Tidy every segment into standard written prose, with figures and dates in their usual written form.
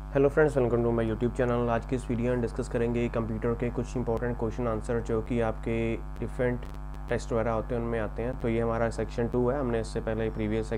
Hello friends, welcome to my YouTube channel. आज की इस वीडियो में डिस्कस करेंगे कंप्यूटर के कुछ इंपॉर्टेंट क्वेश्चन आंसर जो कि आपके डिफरेंट टेस्ट वगैरह होते हैं उनमें आते हैं। तो ये हमारा सेक्शन 2 है। हमने इससे पहले प्रीवियस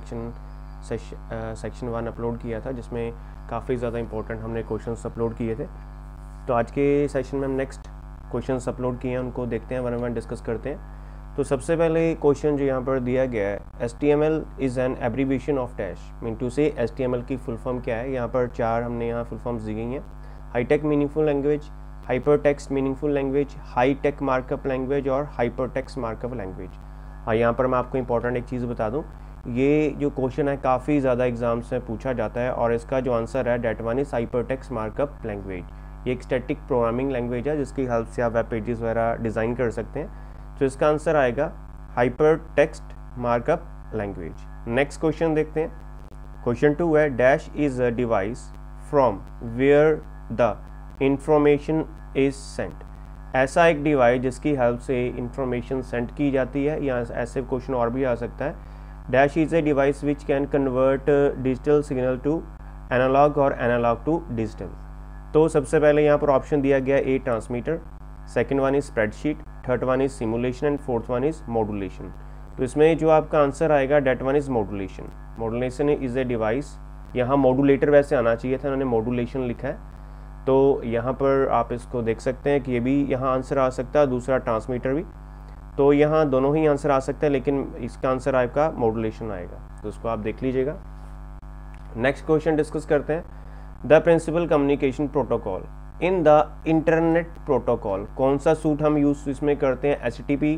सेक्शन 1 अपलोड किया था जिसमें काफ़ी ज़्यादा इंपॉर्टेंट हमने क्वेश्चंस अपलोड किए थे। तो आज के सेशन में हम नेक्स्ट क्वेश्चंस अपलोड किए हैं, उनको देखते हैं, वन वन डिस्कस करते हैं। तो सबसे पहले क्वेश्चन जो यहाँ पर दिया गया है, HTML is an abbreviation of dash, mean to say HTML की फुल फॉर्म क्या है। यहाँ पर चार हमने यहाँ फुल फॉर्म्स दी गई हैं। High tech meaningful language, hyper text meaningful language, high tech markup language और हाइपर टेक्स्ट मार्कअप लैंग्वेज। हाँ, यहाँ पर मैं आपको इंपॉर्टेंट एक चीज़ बता दूँ, ये जो क्वेश्चन है काफ़ी ज़्यादा एग्जाम्स में पूछा जाता है और इसका जो आंसर है that one is hyper text markup language. ये एक स्टैटिक प्रोग्रामिंग लैंग्वेज है जिसकी हेल्प से आप वेब पेजेस वगैरह डिज़ाइन कर सकते हैं। तो इसका आंसर आएगा hyper text markup language. Next question देखते हैं। क्वेश्चन 2 है, dash is a device from where the information is sent. ऐसा एक डिवाइस जिसकी हेल्प से इंफॉर्मेशन सेंड की जाती है, या ऐसे क्वेश्चन और भी आ सकता है। Dash is a device which can convert digital signal to analog और एनालॉग टू डिजिटल। तो सबसे पहले यहाँ पर ऑप्शन दिया गया a transmitter, second one is spreadsheet, third one is simulation and fourth one is modulation. तो इसमें जो आपका आंसर आएगा that one is modulation. Modulation is a device, यहाँ मॉड्यूलेटर वैसे आना चाहिए था, उन्होंने मॉड्यूलेशन लिखा है। तो यहाँ पर आप इसको देख सकते हैं कि ये भी यहाँ आंसर आ सकता है, दूसरा ट्रांसमीटर भी। तो यहाँ दोनों ही आंसर आ सकते हैं, लेकिन इसका आंसर आपका मॉड्यूलेशन आएगा, तो इसको आप देख लीजिएगा। नेक्स्ट क्वेश्चन डिस्कस करते हैं। The principal communication protocol in the internet protocol, कौन सा सूट हम यूज इसमें करते हैं? HTTP,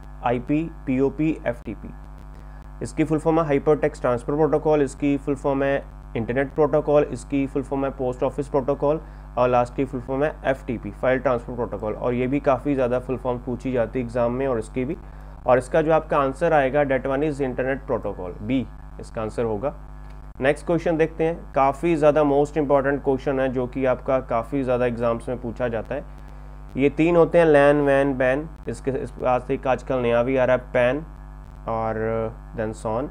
IP, POP, FTP। इसकी फुल फॉर्म है हाइपर टेक्स्ट ट्रांसफर प्रोटोकॉल, इसकी फुल फॉर्म है इंटरनेट प्रोटोकॉल, इसकी फुल फॉर्म है पोस्ट ऑफिस प्रोटोकॉल और लास्ट की फुल फॉर्म है FTP, फाइल ट्रांसफर प्रोटोकॉल। और ये भी काफ़ी ज़्यादा फुल फॉर्म पूछी जाती है एग्जाम में, और इसकी भी। और इसका जो आपका आंसर आएगा that one is internet protocol, B इसका आंसर होगा। नेक्स्ट क्वेश्चन देखते हैं। काफ़ी ज़्यादा मोस्ट इंपॉर्टेंट क्वेश्चन है जो कि आपका काफ़ी ज़्यादा एग्जाम्स में पूछा जाता है। ये तीन होते हैं, लैन, वैन, बैन। इसके आज एक आजकल नया भी आ रहा है, पैन और देन सॉन।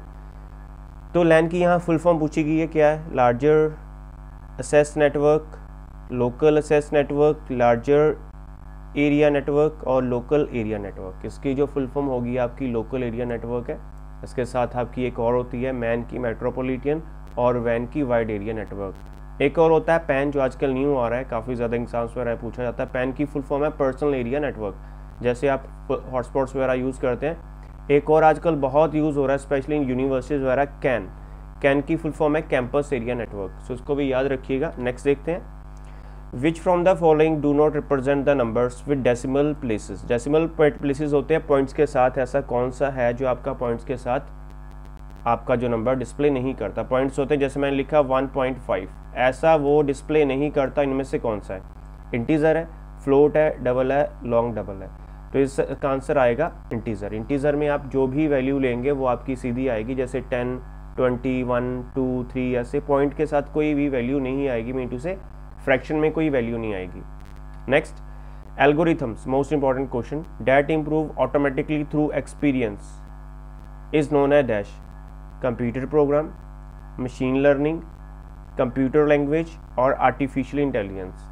तो लैन की यहाँ फुल फॉर्म पूछी गई है, क्या है? Larger access network, local access network, larger area network और लोकल एरिया नेटवर्क। इसकी जो फुल फॉर्म होगी आपकी लोकल एरिया नेटवर्क है। इसके साथ आपकी एक और होती है मैन की मेट्रोपॉलिटन और वैन की वाइड एरिया नेटवर्क। एक और होता है पैन, जो आजकल न्यू आ रहा है, काफ़ी ज़्यादा एग्जाम्स वगैरह पूछा जाता है। पैन की फुल फॉर्म है पर्सनल एरिया नेटवर्क, जैसे आप हॉटस्पॉट्स वगैरह यूज़ करते हैं। एक और आजकल बहुत यूज़ हो रहा है स्पेशली इन यूनिवर्सिटीज़ वगैरह, कैन की फुल फॉर्म है कैंपस एरिया नेटवर्क। सो इसको भी याद रखिएगा। नेक्स्ट देखते हैं। Which from the following do not represent the numbers with decimal places. Decimal places होते हैं पॉइंट्स के साथ। ऐसा कौन सा है जो आपका पॉइंट्स के साथ आपका जो नंबर डिस्प्ले नहीं करता? पॉइंट्स होते हैं, जैसे मैंने लिखा 1.5, ऐसा वो डिस्प्ले नहीं करता। इनमें से कौन सा है? इंटीजर है, फ्लोट है, डबल है, लॉन्ग डबल है। तो इसका आंसर आएगा इंटीजर। इंटीजर में आप जो भी वैल्यू लेंगे वो आपकी सीधी आएगी, जैसे 10, 20, 1, 2, 3, ऐसे पॉइंट के साथ कोई भी वैल्यू नहीं आएगी, मीन से फ्रैक्शन में कोई वैल्यू नहीं आएगी। Next, algorithms, most important question. That improve automatically through experience is known as dash. Computer program, machine learning, computer language और आर्टिफिशियल इंटेलिजेंस।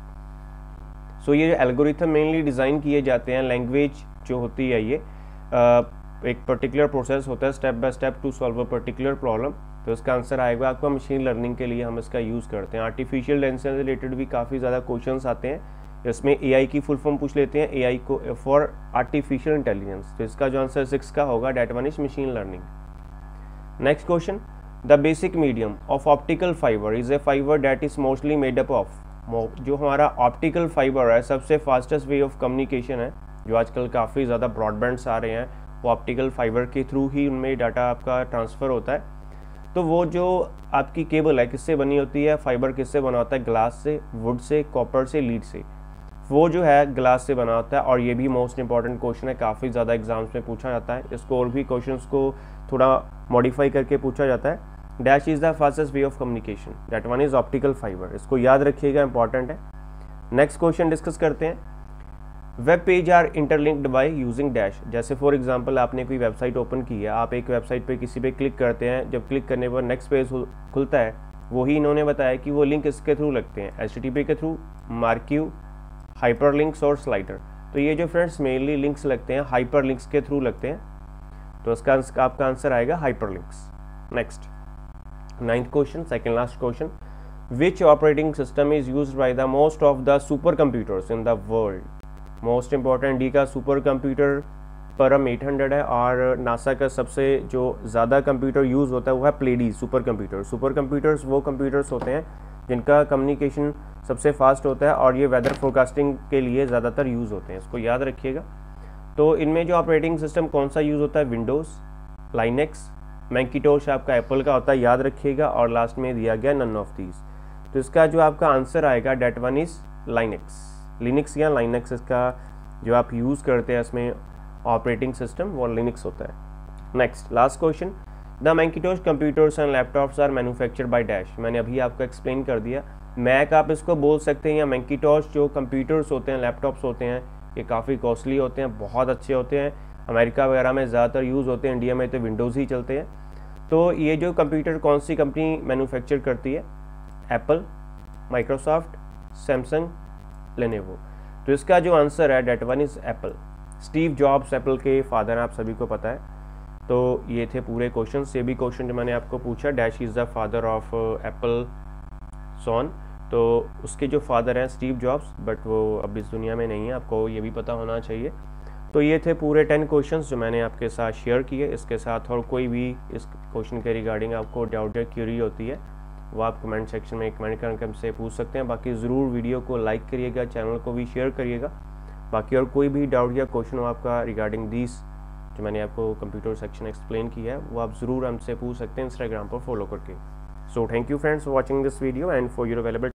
सो ये एल्गोरिथम मेनली डिज़ाइन किए जाते हैं, लैंग्वेज जो होती है ये एक पर्टिकुलर प्रोसेस होता है step by step to solve a particular problem. तो इसका आंसर आएगा आपका मशीन लर्निंग के लिए हम इसका यूज़ करते हैं। आर्टिफिशियल इंटेलिजेंस से रिलेटेड भी काफ़ी ज़्यादा क्वेश्चंस आते हैं। इसमें AI की फुल फॉर्म पूछ लेते हैं, AI को फॉर आर्टिफिशियल इंटेलिजेंस। तो इसका जो आंसर 6 का होगा that one is machine learning. Next question. The basic medium of optical fibre is a fibre that is mostly made up of. जो हमारा ऑप्टिकल फाइबर है, सबसे फास्टेस्ट वे ऑफ कम्युनिकेशन है, जो आजकल काफ़ी ज़्यादा ब्रॉडबैंड्स आ रहे हैं, वो ऑप्टिकल फाइबर के थ्रू ही उनमें डाटा आपका ट्रांसफ़र होता है। तो वो जो आपकी केबल है किससे बनी होती है? फाइबर किससे बना होता है? ग्लास से, वुड से, कॉपर से, लीड से। वो जो है ग्लास से बना होता है। और ये भी मोस्ट इंपॉर्टेंट क्वेश्चन है, काफ़ी ज़्यादा एग्जाम्स में पूछा जाता है। इसको और भी क्वेश्चंस को थोड़ा मॉडिफाई करके पूछा जाता है। Dash is the fastest way of communication, that one is optical fibre. इसको याद रखिएगा, इंपॉर्टेंट है। नेक्स्ट क्वेश्चन डिस्कस करते हैं। Web page are interlinked by using dash. जैसे फॉर एग्जांपल आपने कोई वेबसाइट ओपन की है, आप एक वेबसाइट पे किसी पे क्लिक करते हैं, जब क्लिक करने पर नेक्स्ट पेज खुलता है वही इन्होंने बताया कि वो लिंक इसके थ्रू लगते हैं, HTTP के थ्रू, मार्क्यू, हाइपरलिंक्स और स्लाइडर। तो ये जो फ्रेंड्स मेनली लिंक्स लगते हैं हाइपरलिंक्स के थ्रू लगते हैं, तो इसका आपका आंसर आएगा hyperlinks. Next 9th question, second last question, which operating system is used by the most of the super computers in the world. Most important डी का सुपर कंप्यूटर परम 800 है, और नासा का सबसे जो ज़्यादा कंप्यूटर यूज़ होता है वो है Pleiades super computer. Super computers वो कंप्यूटर्स होते हैं जिनका कम्युनिकेशन सबसे फास्ट होता है, और ये वेदर फोरकास्टिंग के लिए ज़्यादातर यूज़ होते हैं, इसको याद रखिएगा। तो इनमें जो ऑपरेटिंग सिस्टम कौन सा यूज़ होता है, विंडोज़, लाइनेक्स, मैकिंटोश आपका एप्पल का होता है, याद रखिएगा, और लास्ट में दिया गया नन ऑफ दीज। तो इसका जो आपका आंसर आएगा that one is Linux, Linux या लाइनेक्स, इसका जो आप यूज़ करते हैं इसमें ऑपरेटिंग सिस्टम वो लिनक्स होता है। Next last question, the Macintosh computers and laptops are manufactured by dash. मैंने अभी आपको एक्सप्लेन कर दिया, मैक आप इसको बोल सकते हैं, या मैकिंटोश जो कंप्यूटर्स होते हैं, लैपटॉप्स होते हैं, ये काफ़ी कॉस्टली होते हैं, बहुत अच्छे होते हैं, अमेरिका वगैरह में ज़्यादातर यूज़ होते हैं, इंडिया में तो विंडोज़ ही चलते हैं। तो ये जो कंप्यूटर कौन सी कंपनी मैन्युफैक्चर करती है, एप्पल, माइक्रोसॉफ्ट, सैमसंग, लेनोवो। तो इसका जो आंसर है that one is Apple. Steve Jobs Apple के फादर हैं, आप सभी को पता है। तो ये थे पूरे क्वेश्चन। ये भी क्वेश्चन जो मैंने आपको पूछा, dash is the father of Apple son, तो उसके जो फादर हैं स्टीव जॉब्स, बट वो अब इस दुनिया में नहीं है, आपको ये भी पता होना चाहिए। तो ये थे पूरे 10 क्वेश्चंस जो मैंने आपके साथ शेयर किए। इसके साथ और कोई भी इस क्वेश्चन के रिगार्डिंग आपको डाउट या क्यूरी होती है, वो आप कमेंट सेक्शन में कमेंट करके हमसे पूछ सकते हैं। बाकी ज़रूर वीडियो को लाइक करिएगा, चैनल को भी शेयर करिएगा। बाकी और कोई भी डाउट या क्वेश्चन हो आपका रिगार्डिंग दिस जो मैंने आपको कंप्यूटर सेक्शन एक्सप्लेन किया है, वो आप ज़रूर हमसे पूछ सकते हैं इंस्टाग्राम पर फॉलो करके। So thank you friends for watching this video and for your available